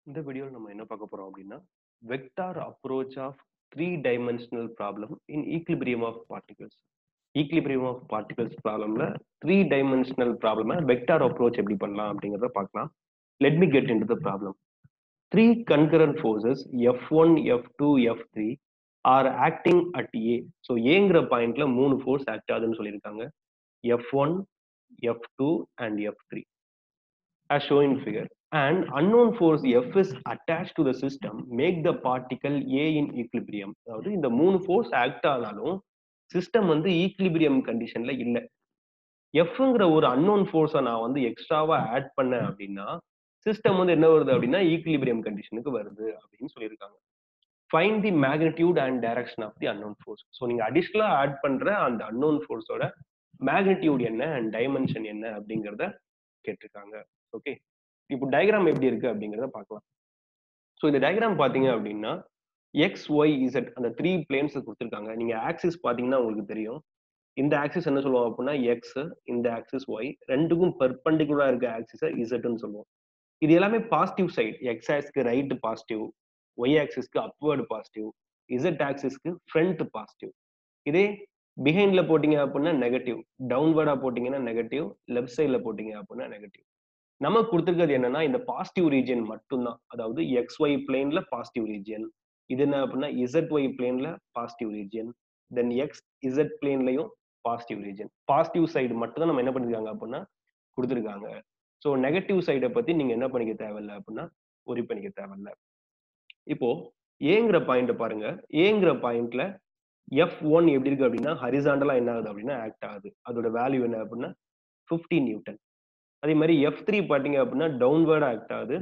இந்த வீடியோல நம்ம என்ன பார்க்க போறோம் அப்படின்னா vector approach of three dimensional problem in equilibrium of particles. Equilibrium of particles ப்ராப்ளம்ல three dimensional problem vector approach எப்படி பண்ணலாம் அப்படிங்கறத பார்க்கலாம். Let me get into the problem. Three concurrent forces F1, F2, F3 are acting at A. So ஏங்கிற பாயிண்ட்ல மூணு force act ஆகுதுன்னு சொல்லியிருக்காங்க. F1, F2 and F3 as shown in figure. And unknown force F is attached to the system make the particle A in equilibrium. அதாவது இந்த மூணு force act ஆனாலும் system வந்து ஈக்லிபிரியம் கண்டிஷன்ல இல்ல. எஃப்ங்கிற ஒரு அன்னோன் ஃபோர்ஸை நான் வந்து எக்ஸ்ட்ராவா ஆட் பண்ணேன் அப்படின்னா சிஸ்டம் வந்து என்ன வருது அப்படின்னா ஈக்லிபிரியம் கண்டிஷனுக்கு வருது அப்படின்னு சொல்லியிருக்காங்க. Find the magnitude and direction of the unknown force. So நீங்க அடிஷ்னலா ஆட் பண்ற அந்த அன்னோன் ஃபோர்ஸோட மேக்னிடியூட் என்ன அண்ட் டைமென்ஷன் என்ன அப்படிங்கிறத கேட்டிருக்காங்க. ஓகே, இப்போ டயக்ராம் எப்படி இருக்கு அப்படிங்கிறத பார்க்கலாம். ஸோ இந்த டயக்ராம் பாத்தீங்க அப்படின்னா எக்ஸ் ஒய் இசட் அந்த த்ரீ பிளேன்ஸ் கொடுத்துருக்காங்க. நீங்க ஆக்சிஸ் பாத்தீங்கன்னா உங்களுக்கு தெரியும். இந்த ஆக்சிஸ் என்ன சொல்லுவோம் அப்படின்னா எக்ஸ், இந்த ஆக்சிஸ் ஒய், ரெண்டுக்கும் பெர்பெண்டிகுலரா இருக்க ஆக்சிஸை இசட்னு சொல்லுவோம். இது எல்லாமே பாசிட்டிவ் சைடு. எக்ஸ் ஆக்சிஸ்க்கு ரைட் பாசிட்டிவ், ஒய் ஆக்சிஸ்க்கு அப்வர்டு பாசிட்டிவ், இசட் ஆக்சிஸ்க்கு ஃப்ரண்ட் பாசிட்டிவ். இதே பிஹைண்ட்ல போட்டீங்க அப்படின்னா நெகட்டிவ், டவுன்வர்டா போட்டீங்கன்னா நெகட்டிவ், லெஃப்ட் சைட்ல போட்டீங்க அப்படின்னா நெகட்டிவ். நமக்கு கொடுத்துருக்கிறது என்னன்னா இந்த பாசிட்டிவ் ரீஜியன் மட்டும்தான். அதாவது எக்ஸ் ஒய் பிளேன்ல பாசிட்டிவ் ரீஜியன், இது என்ன அப்படின்னா இசட் ஒய் பிளேன்ல positive region, then X Z பிளேன்லயும் பாசிட்டிவ் ரீஜியன். பாசிட்டிவ் சைடு மட்டும் தான் நம்ம என்ன பண்ணிருக்காங்க அப்படின்னா கொடுத்துருக்காங்க. ஸோ நெகட்டிவ் சைடை பத்தி நீங்க என்ன பண்ணிக்க தேவையில்லை அப்படின்னா ஒரி பண்ணிக்க தேவையில்ல. இப்போ ஏங்கிற பாயிண்ட் பாருங்க. ஏங்கிற பாயிண்ட்ல F1 எப்படி இருக்கு அப்படின்னா ஹரிசாண்டலா என்ன ஆகுது அப்படின்னா ஆக்ட் ஆகுது. அதோட வேல்யூ என்ன அப்படின்னா 15 நியூட்டன். அதே மாதிரி F3 பாத்தீங்க அப்படின்னா டவுன்வர்ட் ஆக்ட் ஆகுது,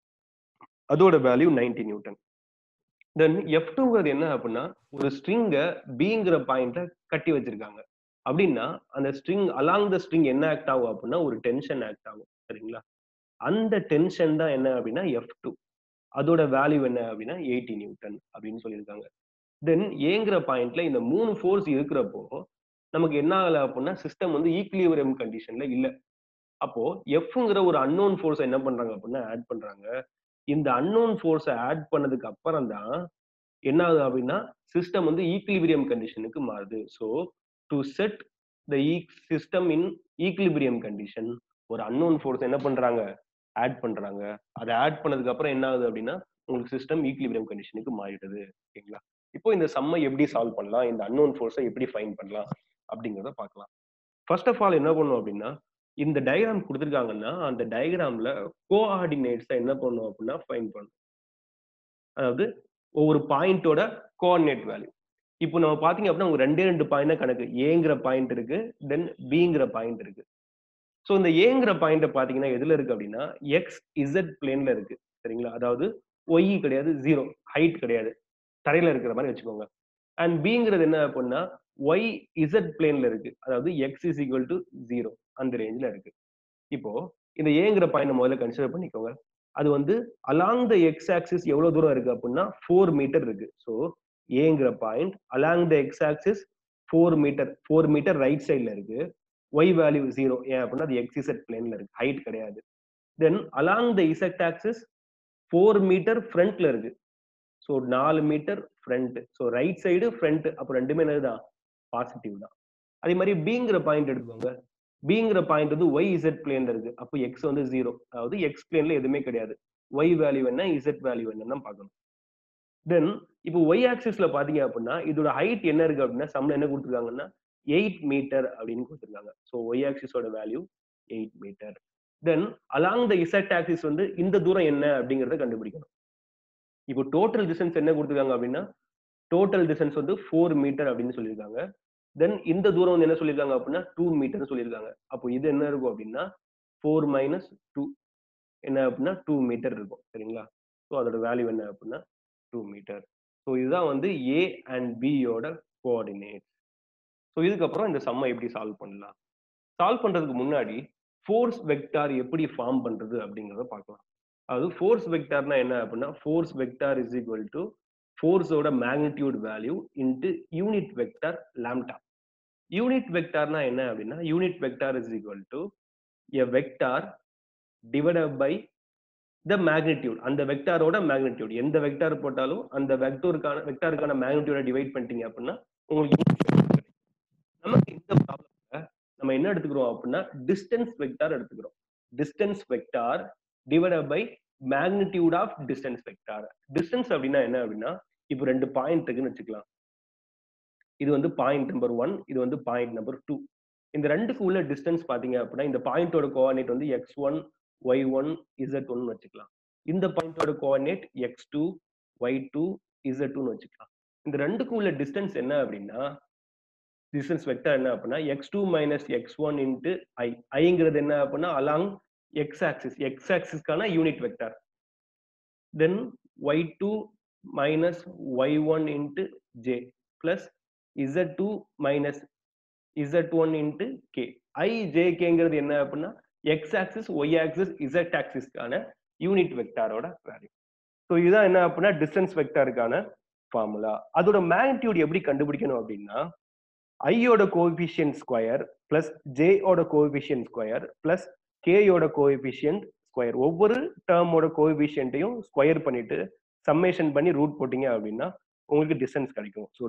அதோட வேல்யூ 90 நியூட்டன். தென் F2ங்கிறது என்ன அப்படின்னா ஒரு ஸ்ட்ரிங்க பிங்கிற பாயிண்ட்ல கட்டி வச்சிருக்காங்க. அப்படின்னா அந்த ஸ்ட்ரிங் அலாங் த ஸ்ட்ரிங் என்ன ஆக்ட் ஆகும் அப்படின்னா ஒரு டென்ஷன் ஆக்ட் ஆகும். சரிங்களா? அந்த டென்ஷன் தான் என்ன அப்படின்னா F2. அதோட வேல்யூ என்ன அப்படின்னா 80 நியூட்டன் அப்படின்னு சொல்லியிருக்காங்க. தென் ஏங்கிற பாயிண்ட்ல இந்த மூணு ஃபோர்ஸ் இருக்கிறப்போ நமக்கு என்ன ஆகல அப்படின்னா சிஸ்டம் வந்து ஈக்லிபிரியம் கண்டிஷன்ல இல்ல. அப்போ எஃப்ங்கிற ஒரு அன்னோன் ஃபோர்ஸ் என்ன பண்றாங்க அப்படின்னா ஆட் பண்றாங்க. இந்த அன்னோன் ஃபோர்ஸை ஆட் பண்ணதுக்கு அப்புறம் தான் என்ன ஆகுது அப்படின்னா சிஸ்டம் வந்து ஈக்லிபிரியம் கண்டிஷனுக்கு மாறுது. So to set the system in equilibrium condition ஒரு அன்னோன் ஃபோர்ஸ் என்ன பண்றாங்க ஆட் பண்றாங்க. அதை ஆட் பண்ணதுக்கு அப்புறம் என்ன ஆகுது அப்படின்னா உங்களுக்கு சிஸ்டம் ஈக்லிபிரியம் கண்டிஷனுக்கு மாறிடுது. ஓகேங்களா? இப்போ இந்த சம்மை எப்படி சால்வ் பண்ணலாம், இந்த அன்னோன் ஃபோர்ஸை எப்படி ஃபைண்ட் பண்ணலாம் அப்படிங்கிறத பார்க்கலாம். ஃபர்ஸ்ட் ஆஃப் ஆல் என்ன பண்ணும் அப்படின்னா இந்த டயக்ராம் கொடுத்துருக்காங்கன்னா அந்த டயக்ராம்ல கோஆர்டினேட்ஸை என்ன பண்ணும் அப்படின்னா ஃபைண்ட் பண்ணும். அதாவது ஒவ்வொரு பாயிண்டோட கோஆர்டினேட் வேல்யூ. இப்போ நம்ம பாத்தீங்க அப்படின்னா உங்க ரெண்டே ரெண்டு பாயிண்ட் கணக்கு. ஏங்கிற பாயிண்ட் இருக்கு, தென் பிங்கிற பாயிண்ட் இருக்கு. ஸோ இந்த ஏங்கிற பாயிண்ட் பாத்தீங்கன்னா எதுல இருக்கு அப்படின்னா எக்ஸ் இசட் பிளேன்ல இருக்கு. சரிங்களா? அதாவது ஒய் கிடையாது, ஜீரோ ஹைட் கிடையாது, தரையில இருக்கிற மாதிரி வச்சுக்கோங்க. அண்ட் பிங்கிறது என்ன அப்படின்னா ஒய் இசட் பிளேன்ல இருக்கு. அதாவது X is equal to zero அந்த ரேஞ்சில் இருக்கு. இப்போ இந்த ஏங்கிற பாயிண்ட் முதல்ல கன்சிடர் பண்ணிக்கோங்க. அது வந்து அலாங் த எக்ஸ் ஆக்சிஸ் எவ்வளவு தூரம் இருக்கு அப்படின்னா 4 மீட்டர் இருக்கு. ஸோ ஏங்கிற point along the X axis 4 metre right சைட்ல இருக்கு. Y value zero. ஏன் அப்படின்னா அது எக்ஸ் இசட் பிளேன்ல இருக்கு, ஹைட் கிடையாது. Then along the Z axis 4 metre ஃப்ரண்ட்ல இருக்கு. So 4 metre front. So right side front, அப்போ ரெண்டுமே என்னதுதான் பாசிட்டிவ் தான். அதே மாதிரி பிங்கிற பாயிண்ட் எடுத்துக்கோங்க. பிங்கிற பாயிண்ட் வந்து ஒய் இசட் பிளேன்ல இருக்கு. அப்போ எக்ஸ் வந்து ஜீரோ, அதாவது எக்ஸ் பிளேன்ல எதுவுமே கிடையாது. ஒய் வேல்யூ என்ன இசட் வேல்யூ என்னன்னு பார்க்கணும். தென் இப்போ ஒய் ஆக்சிஸ்ல பாத்தீங்க அப்படின்னா இதோட ஹைட் என்ன இருக்கு அப்படின்னா சம்ல என்ன கொடுத்துருக்காங்கன்னா 8 மீட்டர் அப்படின்னு கொடுத்துருக்காங்க. ஸோ ஒய் ஆக்சிஸோட value 8 metre. Then along the Z axis வந்து இந்த தூரம் என்ன அப்படிங்கறத கண்டுபிடிக்கணும். இப்போ டோட்டல் டிஸ்டன்ஸ் என்ன கொடுத்துருக்காங்க அப்படின்னா டோட்டல் டிஸ்டன்ஸ் வந்து 4 மீட்டர் அப்படின்னு சொல்லியிருக்காங்க. தென் இந்த தூரம் வந்து என்ன சொல்லியிருக்காங்க அப்படின்னா 2 மீட்டர் சொல்லியிருக்காங்க. அப்போ இது என்ன இருக்கும் அப்படின்னா 4 மைனஸ் 2 என்ன அப்படின்னா 2 மீட்டர் இருக்கும். சரிங்களா? ஸோ அதோட வேல்யூ என்ன அப்படின்னா 2 மீட்டர். ஸோ இதுதான் வந்து ஏ அண்ட் பியோட கோஆர்டினேட். ஸோ இதுக்கப்புறம் இந்த சம்மை எப்படி சால்வ் பண்ணலாம். சால்வ் பண்றதுக்கு முன்னாடி ஃபோர்ஸ் வெக்டார் எப்படி ஃபார்ம் பண்றது அப்படிங்கிறத பார்க்கலாம். அதாவது ஃபோர்ஸ் வெக்டார்னா என்ன அப்படின்னா force vector is equal to ஃபோர்ஸோட magnitude value into unit vector lambda. Unit வெக்டார்னா என்ன அப்படின்னா unit vector is equal to a vector divided by the magnitude, அந்த வெக்டாரோட மேக்னிடியூட், எந்த வெக்டார் போட்டாலும் அந்த வெக்டாருக்கான மேக்னிடியூட டிவைட் பண்ணிட்டீங்க அப்படின்னா உங்களுக்கு நமக்கு இந்த ப்ராப்ளம்ல நம்ம என்ன எடுத்துக்கிறோம் அப்படின்னா டிஸ்டன்ஸ் வெக்டார் எடுத்துக்கிறோம். Distance vector divided by magnitude of distance vector. Distance அப்படின்னா என்ன அப்படின்னா, இப்போ 2 பாயிண்ட் இருக்குன்னு வச்சுக்கலாம். இது வந்து பாயிண்ட் நம்பர் 1, இது வந்து பாயிண்ட் நம்பர் 2. இந்த ரெண்டுக்கு உள்ள டிஸ்டன்ஸ் பாத்தீங்க அப்படின்னா, இந்த பாயிண்டோட கோஆர்டினேட் வந்து x1 y1 z1 வச்சுக்கலாம். இந்த பாயிண்டோட கோஆர்டினேட் x2 y2 z2 வச்சுக்கலாம். இந்த ரெண்டுக்கு உள்ள டிஸ்டன்ஸ் என்ன அப்படின்னா, டிஸ்டன்ஸ் வெக்டர் என்ன அப்படின்னா x2 minus x1 into i. iங்கிறது என்ன அப்படின்னா அலாங் x axis, x axisக்கான unit vector. then y2 minus y1 into j plus z2 minus z1 into k. I j kங்கிறது என்ன அப்படின்னா x axis, y axis, z axisக்கான யூனிட் வெக்டாரோட வேல்யூ. ஸோ இதுதான் என்ன அப்படின்னா டிஸ்டன்ஸ் வெக்டாருக்கான ஃபார்முலா. அதோட மேக்னிடியூட் எப்படி கண்டுபிடிக்கணும் அப்படின்னா, i ஓட கோஎஃபிஷியன்ட் ஸ்கொயர் பிளஸ் j ஓட கோஎஃபிஷியன்ட் ஸ்கொயர் பிளஸ் k ஓட கோஎஃபிஷியன்ட் ஸ்கொயர். ஒவ்வொரு டேர்மோட கோஎஃபிஷியன்ட்டையும் ஸ்கொயர் பண்ணிட்டு சம்மேஷன் பண்ணி ரூட் போட்டீங்க அப்படின்னா உங்களுக்கு டிஸ்டன்ஸ் கிடைக்கும். ஸோ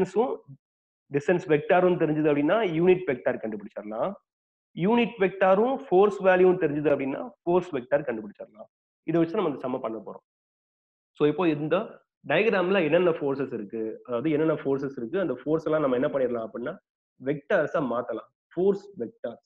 டிஸ்டன்ஸ் வெக்டாரும் தெரிஞ்சது அப்படின்னா யூனிட் வெக்டார் கண்டுபிடிச்சிடலாம். யூனிட் வெக்டாரும் ஃபோர்ஸ் வேல்யூவும் தெரிஞ்சது அப்படின்னா ஃபோர்ஸ் வெக்டார் கண்டுபிடிச்சிடலாம். இதை வச்சு நம்ம சம்ம பண்ண போறோம். ஸோ இப்போ இந்த டயக்ராம்ல என்னென்ன ஃபோர்ஸஸ் இருக்கு, அதாவது என்னென்ன ஃபோர்ஸஸ் இருக்கு, அந்த ஃபோர்ஸ் எல்லாம் நம்ம என்ன பண்ணிடலாம் அப்படின்னா வெக்டார்ஸா மாத்தலாம். Force vectors.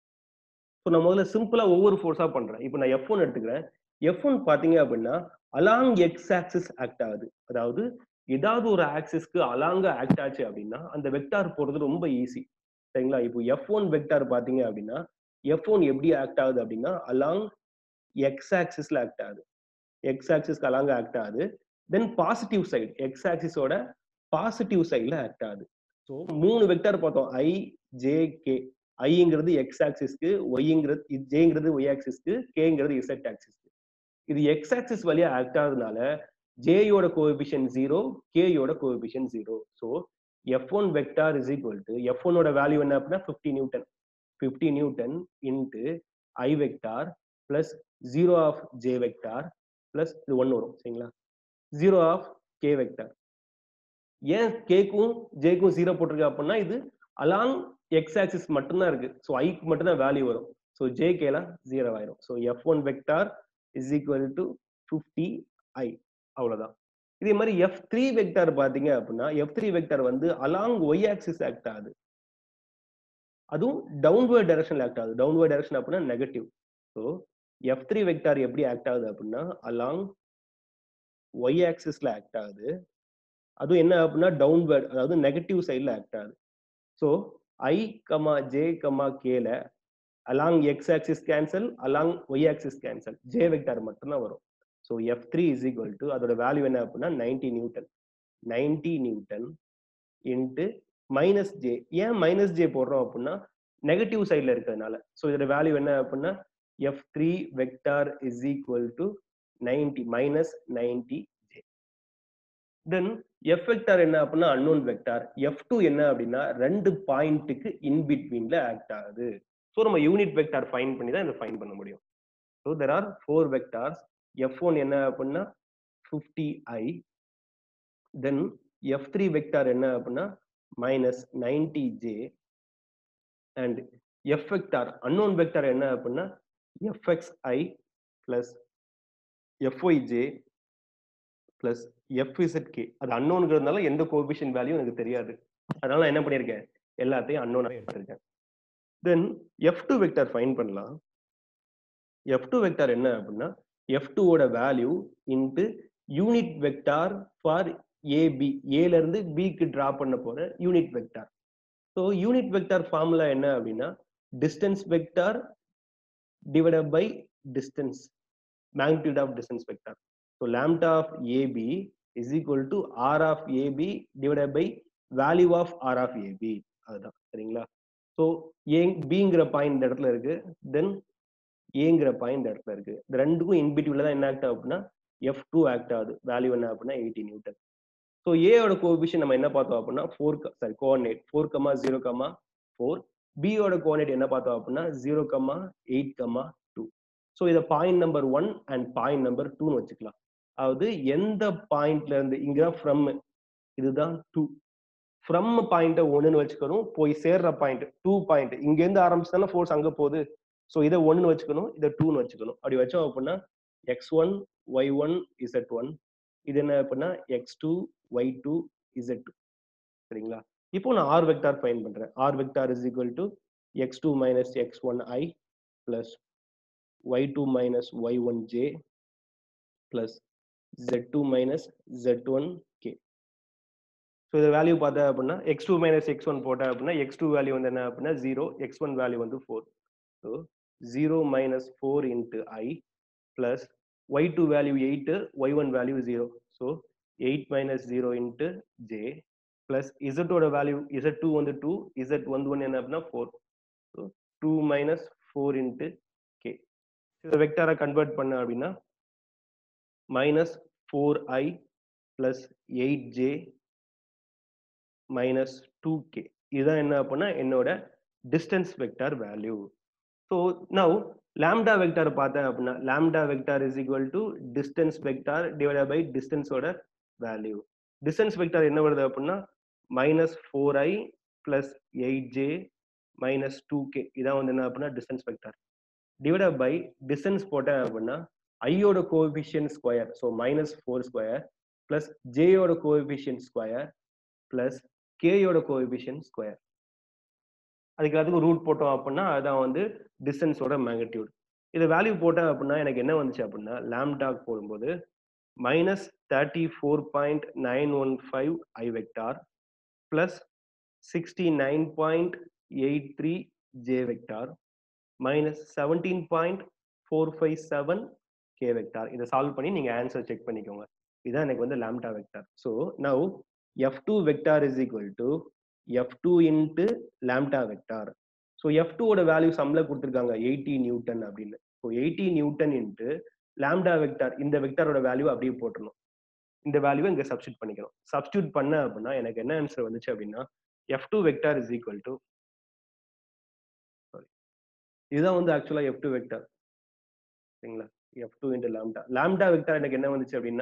ஸோ நான் முதல்ல சிம்பிளா ஒவ்வொரு ஃபோர்ஸா பண்றேன். இப்போ நான் F1 எடுத்துக்கிறேன். F1 பாத்தீங்க அப்படின்னா அலாங் எக்ஸ் ஆக்சிஸ் ஆக்ட் ஆகுது. அதாவது ஏதாவது ஒரு ஆக்சிஸ்க்கு அலாங்கா ஆக்ட் ஆச்சு அப்படின்னா அந்த வெக்டார் போறது ரொம்ப ஈஸி. சரிங்களா? இப்போ F1 வெக்டார் பாத்தீங்க அப்படின்னா F1 எப்படி ஆக்ட் ஆகுது அப்படின்னா அலாங் எக்ஸ் ஆக்சிஸ்ல ஆக்ட் ஆகுது. எக்ஸ் ஆக்சிஸ்க்கு அலாங்க ஆக்ட் ஆகுது. தென் பாசிட்டிவ் சைடு, எக்ஸ் ஆக்சிஸோட பாசிட்டிவ் சைடுல ஆக்ட் ஆகுது. ஸோ 3 வெக்டார் பார்த்தோம், ஐ ஜே கே. ஐங்கிறது எக்ஸ் ஆக்சிஸ்க்கு, ஒய்ங்கிறது ஜேங்கிறது ஒய் ஆக்சிஸ்க்கு, கேங்கிறது இசட் ஆக்சிஸ்க்கு. இது எக்ஸ் ஆக்சிஸ் வழியா ஆக்ட் ஆகுறதுனால ஜேயோட கோஎஃபிஷியன்ட் 0, கேயோட coefficient 0. So F1 vector is equal to F1 ஓட வேல்யூ என்ன அப்படின்னா 50 newton. 50 newton into I vector plus 0 of J vector plus இது 1 வரும். சரிங்களா? 0 ஆஃப் கே வெக்டார். ஏன் கேக்கும் ஜேக்கும் 0 போட்டிருக்கு அப்படின்னா இது அலாங் எக்ஸ் ஆக்சிஸ் மட்டும்தான் இருக்கு. ஸோ ஐக்கு மட்டும்தான் வேல்யூ வரும். ஸோ ஜே கேலாம் 0 ஆயிரும். So F1 vector is equal to 50i. அவ்வளவுதான். இதே மாதிரி F3 வெக்டார் பாத்தீங்க அப்படின்னா F3 வெக்டார் வந்து அலாங் ஒய் ஆக்சிஸ் ஆக்ட் ஆகுது. அதுவும் டவுன்வர்ட் டைரக்ஷன்ல ஆக்ட் ஆகுது. டவுன்வர்ட் டைரக்ஷன் அப்படின்னா நெகட்டிவ். ஸோ F3 வெக்டார் எப்படி ஆக்ட் ஆகுது அப்படின்னா அலாங் ஒய் ஆக்சிஸ்ல ஆக்ட் ஆகுது. அதுவும் என்ன அப்படின்னா டவுன்வர்ட், அதாவது நெகட்டிவ் சைட்ல ஆக்ட் ஆகுது. So I comma J comma கேல along X axis cancel, along Y axis cancel, J vector மட்டும்தான் வரும். So F3 is equal to அதோட வேல்யூ என்ன அப்படின்னா 90 newton. 90 newton into minus J. ஏன் மைனஸ் ஜே போடுறோம் அப்படின்னா நெகட்டிவ் சைட்ல இருக்கிறதுனால. ஸோ இதோட வேல்யூ என்ன அப்படின்னா F3 vector is equal to 90 minus 90 J. Then F vector என்ன அப்படின்னா அன்னோன் வெக்டார். F2 என்ன அப்படின்னா 2 பாயிண்ட்டுக்கு இன் பிட்வீன்ல ஆக்ட் ஆகுது. ஸோ நம்ம யூனிட் வெக்டார் ஃபைண்ட் பண்ணி தான் இதை ஃபைண்ட் பண்ண முடியும். So there are 4 vectors. F1 என்ன அப்படின்னா 50i. தென் F3 வெக்டார் என்ன அப்படின்னா minus 90j. And F vector unknown vector என்ன அப்படின்னா fxi plus fyj plus fzk. அது அன்னோன்ங்கிறதுனால எந்த கோஎஃபிஷியன்ட் வேல்யூ எனக்கு தெரியாது. அதனால நான் என்ன பண்ணியிருக்கேன், எல்லாத்தையும் அன்னோனா எடுத்திருக்கேன். தென் F2 வெக்டார் ஃபைண்ட் பண்ணலாம். F2 வெக்டார் என்ன அப்படின்னா F2 ஓட value into unit vector for AB. ஏல இருந்து பிக்கு டிரா பண்ண போற unit vector. So unit vector formula என்ன அப்படின்னா distance vector divided by distance, magnitude of distance vector. So lambda of AB is equal to R of AB divided by value of R of AB. அதுதான். சரிங்களா? So பிங்கிற point இந்த இடத்துல இருக்கு, தென் ஏங்கிற point இந்த இடத்துல இருக்கு. இந்த ரெண்டுக்கும் இன்பிட்வீன்ல தான் என்ன ஆக்ட் ஆகும் அப்படின்னா F2 ஆக்ட் ஆகுது. வேல்யூ என்ன அப்படின்னா 80 நியூட்டன். ஸோ ஏயோட கோஎஃபிஷியன்ட் நம்ம என்ன பார்த்தோம் அப்படின்னா கோஆர்டினேட் 4,0,4. பியோட கோஆர்டினேட் என்ன பார்த்தோம் அப்படின்னா 0,8,2. ஸோ இதை point number 1 and point number 2ன்னு வச்சுக்கலாம். அதாவது எந்த பாயிண்ட்ல இருந்து இங்க ஃப்ரம் இதுதான் 2 ஃப்ரம் பாயிண்ட் 1ன்னு வச்சுக்கணும். போய் சேர்ற பாயிண்ட் 2 பாயிண்ட் இங்க இருந்து ஆரம்பிச்சுதானே ஃபோர்ஸ் அங்க போகுது. ஸோ இதை 1ன்னு வச்சுக்கணும், இதை 2ன்னு வச்சுக்கணும். அப்படி வச்சோம் அப்படின்னா x1 y1 z1 இது என்ன அப்படின்னா x2 y2 z2 சரிங்களா? இப்போ நான் r வெக்டார் ஃபைண்ட் பண்றேன். r vector is equal to x2 minus x1i plus y2 minus y1j plus z2 minus z1k. So இந்த வேல்யூ பார்த்தா அப்படின்னா x2 minus x1 போட்டா அப்படின்னா x2 வேல்யூ வந்து என்ன அப்படின்னா 0, x1 வேல்யூ வந்து 4. So 0 minus 4 into I plus y2 value 8, y1 value 0. So 8 minus 0 into j plus z ஓட வேல்யூ z2 வந்து 2, z11 என்ன அப்படின்னா 4. So 2 minus 4 into k. இந்த வெக்டாரை கன்வெர்ட் பண்ண அப்படின்னா minus 4i plus 8j minus 2k இதுதான் என்ன அப்படின்னா என்னோட distance vector value. So now lambda vector பார்த்தேன் அப்படின்னா lambda vector is equal to distance vector divided by டிஸ்டன்ஸோட வேல்யூ. டிஸ்டன்ஸ் வெக்டார் என்ன வருது அப்படின்னா minus 4i plus 8j minus 2k இதான் வந்து என்ன அப்படின்னா distance vector divided by distance போட்டேன் அப்படின்னா I ஓட coefficient square so minus 4 square plus j ஓட கோஎஃபிஷியன்ட் ஸ்கொயர் பிளஸ் k ஓட கோஎஃபிஷியன்ட் ஸ்கொயர் அதுக்கு ரூட் போட்டோம் அப்படின்னா அதான் வந்து டிஸ்டன்ஸோட மேக்னிடியூட். இது வேல்யூ போட்டேன் அப்படின்னா எனக்கு என்ன வந்துச்சு அப்படின்னா லாம்டா போடும்போது minus 34.915 I vector plus 69.83 j vector minus 17.457 k vector. இதை சால்வ் பண்ணி நீங்க ஆன்சர் செக் பண்ணிக்கோங்க. இதான் எனக்கு வந்து lambda vector. So now f2 vector is equal to f2 into lambda vector. So f2 ஓட வேல்யூ சம்ல கொடுத்துருக்காங்க 80 நியூட்டன் அப்படின்னு. So 80 newton into lambda vector இந்த வெக்டாரோட வேல்யூ அப்படியே போட்டுருணும். இந்த வேல்யூவை இங்க சப்ஸ்டியூட் பண்ணிக்கணும். சப்ஸ்டியூட் பண்ண அப்படின்னா எனக்கு என்ன ஆன்சர் வந்துச்சு அப்படின்னா f2 vector is equal to இதுதான் வந்து ஆக்சுவலா f2 வெக்டார் சரிங்களா? f2 into lambda. Lambda vector எனக்கு என்ன வந்துச்சு அப்படின்னா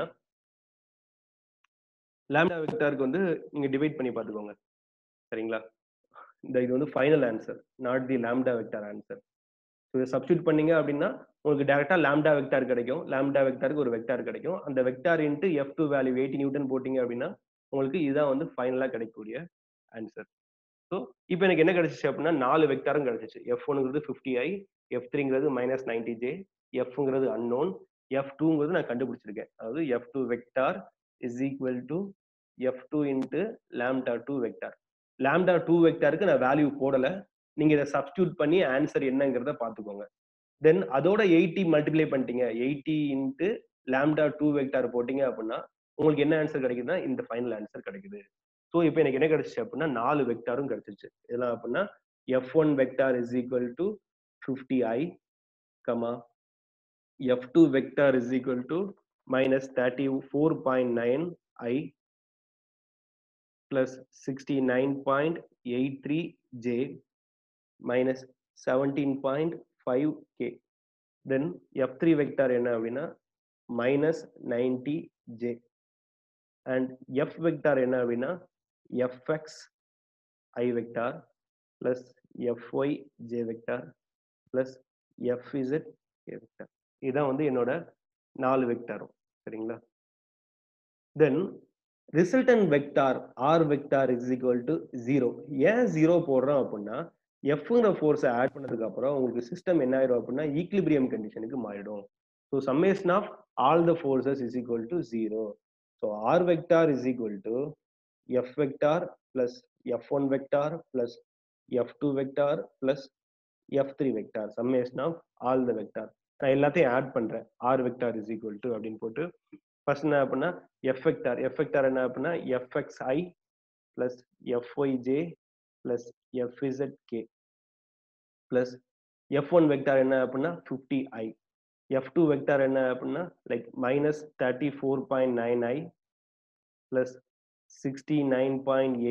லாம்டா வெக்டாருக்கு வந்து நீங்க டிவைட் பண்ணி பார்த்துக்கோங்க சரிங்களா? இது வந்து final answer, not the lambda vector answer. So இதை சப்ஸ்டியூட் பண்ணீங்க அப்படின்னா உங்களுக்கு டேரக்டா லாம்டா வெக்டார் கிடைக்கும். லாம்டா வெக்டாருக்கு ஒரு வெக்டார் கிடைக்கும். அந்த vector into f2 value 80 Newton போட்டீங்க அப்படின்னா உங்களுக்கு இதுதான் வந்து ஃபைனலா கிடைக்கக்கூடிய ஆன்சர். ஸோ இப்போ எனக்கு என்ன கிடைச்சிச்சு அப்படின்னா 4 வெக்டாரும் கிடைச்சிச்சு. f1ங்கிறது 50i, f3ங்கிறது மைனஸ் 90j, fங்கிறது அன்னோன், f2ங்கிறது நான் கண்டுபிடிச்சிருக்கேன். அதாவது f2 vector is equal to f2 into lambda 2 vector. Lambda 2 வெக்டாருக்கு நான் வேல்யூ போடல. நீங்க இதை சப்ஸ்டியூட் பண்ணி ஆன்சர் என்னங்கிறத பார்த்துக்கோங்க. தென் அதோட 80 மல்டிப்ளை பண்ணிட்டீங்க. 80 இன்ட்டு லாம்டா 2 வெக்டார் போட்டீங்க அப்படின்னா உங்களுக்கு என்ன ஆன்சர் கிடைக்குதுன்னா இந்த ஃபைனல் ஆன்சர் கிடைக்குது. ஸோ இப்போ எனக்கு என்ன கிடைச்சிச்சு அப்படின்னா 4 வெக்டாரும் கிடைச்சிருச்சு. இதெல்லாம் அப்படின்னா f1 vector is equal to 50i, f2 vector is equal to minus 34.9i plus 69.83j minus 17.5k. Then f3 vector என்ன அப்படின்னா minus 90j and f vector என்ன அப்படின்னா fx I vector plus fy j vector plus fz k vector. இதான் வந்து என்னோட 4 வெக்டாரும் சரிங்களா? Then resultant vector r vector is equal to 0. ஏன் 0 போடுறோம் அப்படின்னா fங்கிற ஃபோர்ஸை ஆட் பண்ணதுக்கு அப்புறம் உங்களுக்கு சிஸ்டம் என்ன ஆயிடும் அப்படின்னா ஈக்லிபிரியம் கண்டிஷனுக்கு மாறிடும். So summation of all the forces is equal to 0. So r vector is equal to f vector plus f1 vector plus f2 vector plus f3 vector summation of all the vector. நான் எல்லாத்தையும் add பண்றேன். r vector is equal to அப்படின்னு போட்டு first என்ன அப்படின்னா f vector என்ன அப்படின்னா fxi plus fyj plus fzk plus f1 vector என்ன அப்படின்னா 50i, f2 வெக்டார் என்ன அப்படின்னா like minus 34.9i plus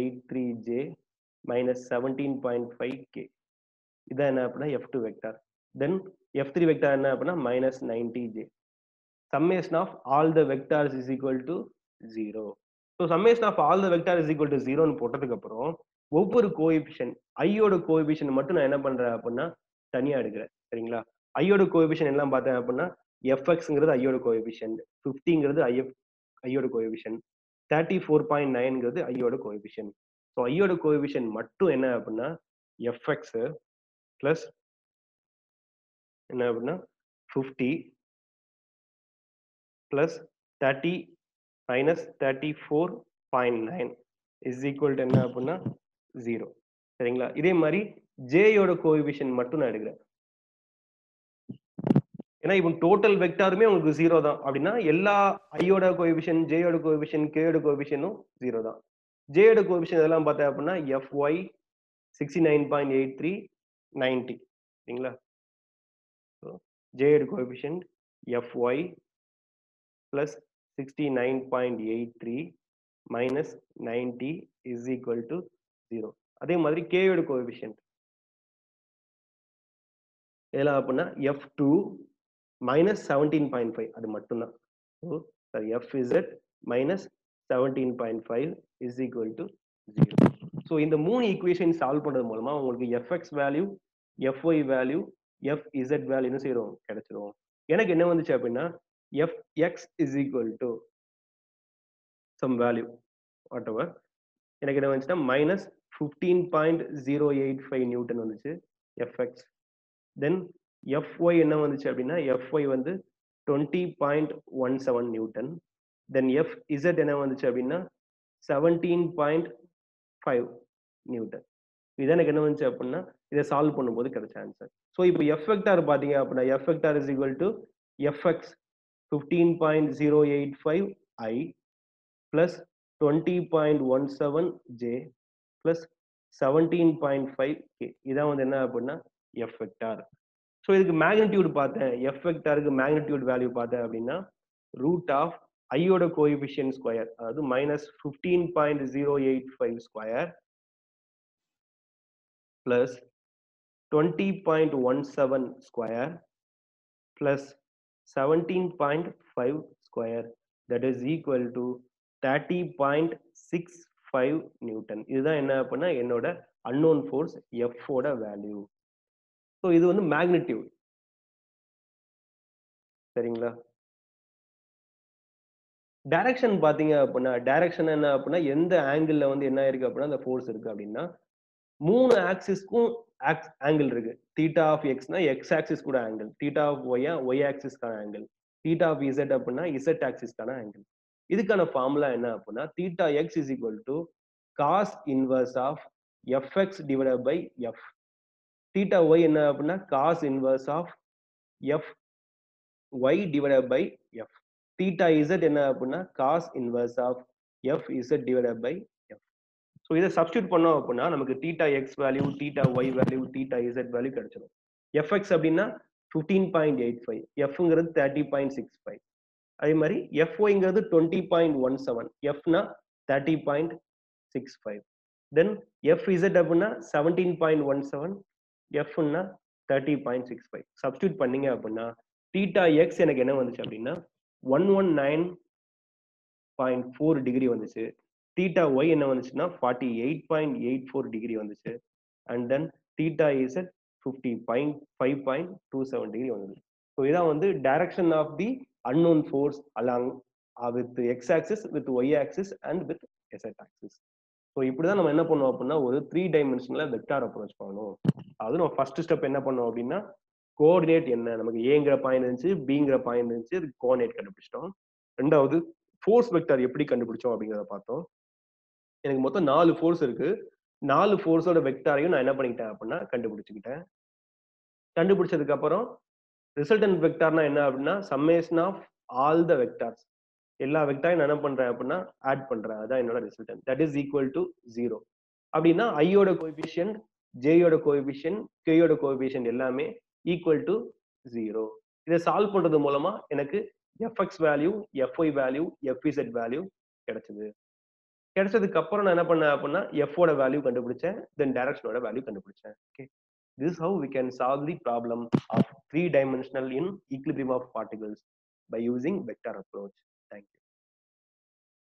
69.83j minus 17.5k. இதான் என்ன அப்படின்னா f2 vector. then f3 vector என்ன அப்படின்னா minus 90j. Summation of all the vectors is equal to 0. So summation of all the vectors is equal to 0 ன்னு போட்டதுக்கு அப்புறம் ஒவ்வொரு coefficient ஐயோட கோஎஃபிஷியன்ட் மட்டும் நான் என்ன பண்றேன் அப்படின்னா தனியா எடுக்கிறேன். சரிங்களா? ஐயோட கோஎஃபிஷியன்ட் எல்லாம் பார்த்தேன் அப்படின்னா fxங்கிறது ஐயோட கோஎஃபிஷியன்ட், 50ங்கிறது ஐயோட கோஎஃபிஷியன்ட், 34.9ங்கிறது ஐயோட கோஎஃபிஷியன்ட். ஸோ ஐயோட கோஎஃபிஷியன்ட் மட்டும் என்ன அப்படின்னா fx பிளஸ் என்ன அப்படின்னா 50 plus 30 minus 34.9 is equal to என்ன அப்படின்னா 0. சரிங்களா? இதே மாதிரி j யோட கோஎஃபிஷியன்ட் மட்டும் நான் எடுக்கிறேன். ஏன்னா இப்போ டோட்டல் வெக்டாருமே உங்களுக்கு 0 தான் அப்படின்னா எல்லா ஐயோட கோஎஃபிஷியன்ட், j யோட கோஎஃபிஷியன்ட், k யோட கோஎஃபிஷியன்ட்டும் 0 தான். j யோட கோஎஃபிஷியன்ட் இதெல்லாம் பார்த்தா அப்படின்னா fy 69.83 90. சரிங்களா? j யோட coefficient fy plus 69.83 minus 90 is equal to 0. அதே மாதிரி k யோட கோஎஃபிஷியன்ட் இதெல்லாம் அப்படின்னா f2 minus 17.5 அது மட்டும்தான். So sorry fz minus 17.5 is equal to 0. ஸோ இந்த மூணு ஈக்குவேஷன் சால்வ் பண்றது மூலமா உங்களுக்கு fx value, fy value, fz value என்ன செய்யறோம் கிடைச்சிரும். எனக்கு என்ன வந்துச்சு அப்படின்னா fx is equal to some value whatever எனக்கு என்ன வந்துச்சுன்னா minus 15.085 நியூட்டன் வந்துச்சு fx. தென் fy என்ன வந்துச்சு அப்படின்னா fy வந்து 20.17 நியூட்டன். தென் fz என்ன வந்துச்சு அப்படின்னா 17.5 நியூட்டன். இது எனக்கு என்ன வந்துச்சு அப்படின்னா இதை சால்வ் பண்ணும்போது கிடைச்ச ஆன்சர். ஸோ இப்போ f வெக்டார் பாத்தீங்க அப்படின்னா f vector is equal to fx 15.085 I plus 20.17 J plus 17.5 K. இதான் வந்து என்ன அப்படின்னா f வெக்டார். ஸோ இதுக்கு மேக்னிடியூட் பார்த்தேன், f வெக்டாருக்கு மேக்னிடியூட் வேல்யூ பார்த்தேன் அப்படின்னா ரூட் ஆஃப் ஐயோட கோஎஃபிஷியன்ட் ஸ்கொயர், அதாவது minus 15.085 square plus 20.17 square plus 17.5 square that is equal to 30.65 Newton. இதுதான் என்ன அப்படின்னா என்னோட unknown force F ஓட வேல்யூ. ஸோ இது வந்து மேக்னிடியூட். சரிங்களா? டைரக்ஷன் பாத்தீங்க அப்படின்னா டைரக்ஷன் என்ன அப்படின்னா எந்த ஆங்கிள் வந்து என்ன இருக்கு அப்படின்னா அந்த ஃபோர்ஸ் இருக்கு அப்படின்னா மூணு ஆக்சிஸ்க்கும் ஆங்கிள் இருக்கு. தீட்டா ஆஃப் எக்ஸ்னா எக்ஸ் ஆக்சிஸ் கூட angle, theta of y y ஆக்சிஸ்க்கான ஆங்கிள், தீட்டா ஆஃப் இசட் அப்படின்னா இசட் ஆக்சிஸ்க்கான ஆங்கிள். இதுக்கான ஃபார்முலா என்ன அப்படின்னா theta x is equal to cos inverse of f x divided by f. Theta y என்ன அப்படின்னா cos inverse of f y divided by f. Theta z என்ன அப்படின்னா cos inverse of f z divided by f. So இதை substitute பண்ணோம் அப்படின்னா நமக்கு theta x value, theta y value, theta z value கிடைச்சிடும். F x அப்படின்னா 15.85, எஃப்ங்கிறது 30.65, அதே மாதிரி எஃப்ஒய்ங்கிறது 20.17, எஃப்னா 30.65, தென் எஃப்இசட் அப்படின்னா 17.17, எஃப்னா 30.65. சப்ஸ்டியூட் பண்ணீங்க அப்படின்னா தீட்டா எக்ஸ் எனக்கு என்ன வந்துச்சு அப்படின்னா 119.4 டிகிரி வந்துச்சு. தீட்டா ஒய் என்ன வந்துச்சுன்னா 48.84 டிகிரி வந்துச்சு. And then theta z 55.27 degree வந்துச்சு. ஸோ இதான் வந்து direction of the unknown force along with x axis, with y axis and with z axis. So இப்படிதான் நம்ம என்ன பண்ணுவோம் அப்படின்னா ஒரு 3 டைமென்ஷன்ல வெக்டார் அப்ரோச் பண்ணணும். அது நம்ம ஃபர்ஸ்ட் ஸ்டெப் என்ன பண்ணோம் அப்படின்னா கோஆர்டினேட் என்ன, நமக்கு ஏங்கிற பாயிண்ட் இருந்துச்சு, பிங்கிற பாயிண்ட் இருந்துச்சு, அதுக்கு கோஆர்டினேட் கண்டுபிடிச்சிட்டோம். ரெண்டாவது ஃபோர்ஸ் வெக்டார் எப்படி கண்டுபிடிச்சோம் அப்படிங்கிறத பார்த்தோம். எனக்கு மொத்தம் 4 ஃபோர்ஸ் இருக்கு. 4 ஃபோர்ஸோட வெக்டாரையும் நான் என்ன பண்ணிக்கிட்டேன் அப்படின்னா கண்டுபிடிச்சுக்கிட்டேன். கண்டுபிடிச்சதுக்கு அப்புறம் ரிசல்டன்ட் வெக்டார்னா என்ன அப்படின்னா summation of all the vectors, எல்லா வெக்டாரையும் நான் என்ன பண்றேன் அப்படின்னா ஆட் பண்றேன். அதான் என்னோட resultant. That is equal to 0. அப்படின்னா ஐயோட கோஎஃபிஷியன்ட், ஜேயோட கோஎஃபிஷியன்ட், கேயோட கோஎஃபிஷியன்ட் எல்லாமே ஈக்குவல் டு 0. இதை சால்வ் பண்றது மூலமா எனக்கு f x value, f y value, f z value கிடைச்சது. கிடைச்சதுக்கு அப்புறம் நான் என்ன பண்ணேன் அப்படின்னா எஃப் ஓட வேல்யூ கண்டுபிடிச்சேன், தென் டைரக்ஷனோட வேல்யூ கண்டுபிடிச்சேன். Okay, This is how we can solve the problem of three dimensional in equilibrium of particles by using vector approach. Thank you.